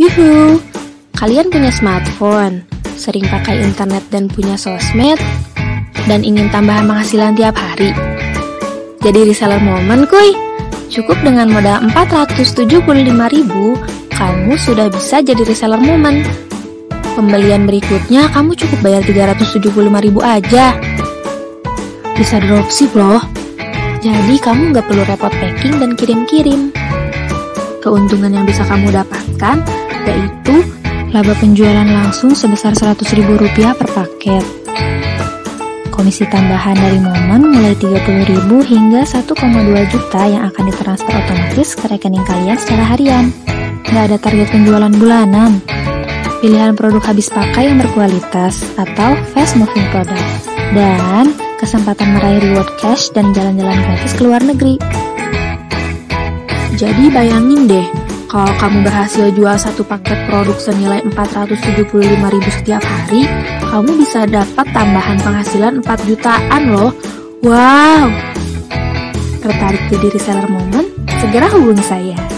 Yuhu, kalian punya smartphone, sering pakai internet dan punya sosmed, dan ingin tambahan penghasilan tiap hari? Jadi reseller Momen kuy. Cukup dengan modal 475.000, kamu sudah bisa jadi reseller Momen. Pembelian berikutnya kamu cukup bayar 375.000 aja. Bisa dropship loh. Jadi kamu nggak perlu repot packing dan kirim-kirim. Keuntungan yang bisa kamu dapatkan yaitu laba penjualan langsung sebesar Rp100.000 per paket. Komisi tambahan dari Momen mulai 30.000 hingga 1,2 juta yang akan ditransfer otomatis ke rekening kalian secara harian. Nggak ada target penjualan bulanan. Pilihan produk habis pakai yang berkualitas atau fast moving product. Dan kesempatan meraih reward cash dan jalan-jalan gratis ke luar negeri. Jadi bayangin deh, kalau kamu berhasil jual satu paket produk senilai 475.000 setiap hari, kamu bisa dapat tambahan penghasilan 4 jutaan loh. Wow! Tertarik jadi reseller Momen? Segera hubungi saya.